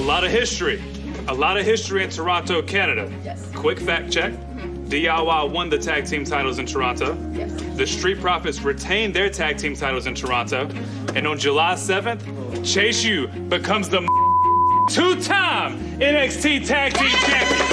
A lot of history. A lot of history in Toronto, Canada. Yes. Quick fact check. DIY won the tag team titles in Toronto. Yes. The Street Profits retained their tag team titles in Toronto. And on July 7th, Chase U becomes the two-time NXT Tag Team Champion.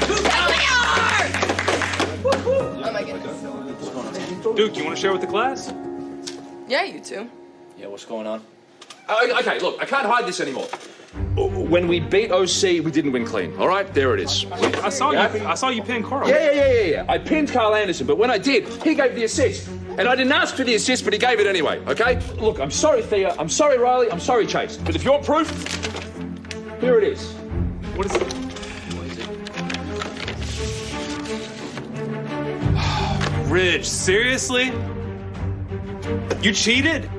Oh my goodness. Duke, you want to share with the class? Yeah, you too. Yeah, what's going on? Okay, look, I can't hide this anymore. When we beat OC, we didn't win clean. All right, there it is. I saw you pin Carl. Yeah. I pinned Carl Anderson, but when I did, he gave the assist. And I didn't ask for the assist, but he gave it anyway, okay? Look, I'm sorry, Thea. I'm sorry, Riley. I'm sorry, Chase. But if you're proof, here it is. What is it? Ridge, seriously? You cheated?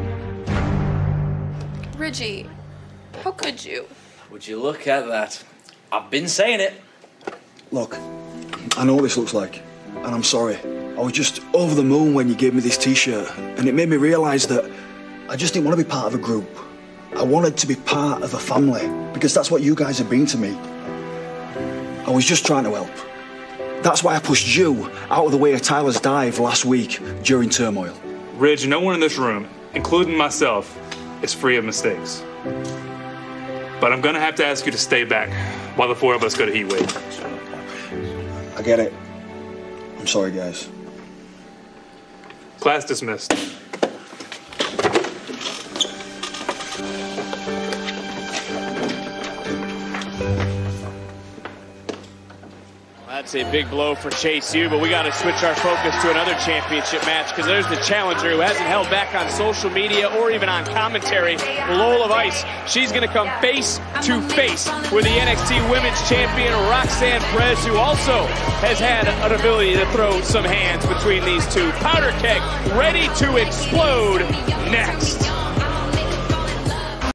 Ridgie, how could you? Would you look at that? I've been saying it. Look, I know what this looks like, and I'm sorry. I was just over the moon when you gave me this t-shirt, and it made me realise that I just didn't want to be part of a group. I wanted to be part of a family, because that's what you guys have been to me. I was just trying to help. That's why I pushed you out of the way of Tyler's dive last week during turmoil. Ridge, no one in this room, including myself, is free of mistakes. But I'm gonna have to ask you to stay back while the four of us go to Heat Wave. I get it. I'm sorry, guys. Class dismissed. That's a big blow for Chase U, but we got to switch our focus to another championship match because there's the challenger who hasn't held back on social media or even on commentary, Lola Vice. She's going to come face to face with the NXT Women's Champion, Roxanne Perez, who also has had an ability to throw some hands between these two. Powder keg ready to explode next.